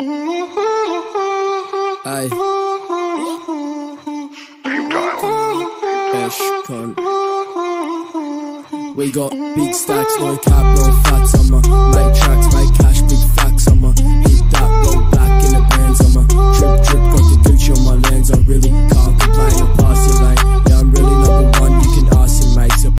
Aye. Esh, cunt. We got big stacks, no cap, no fats.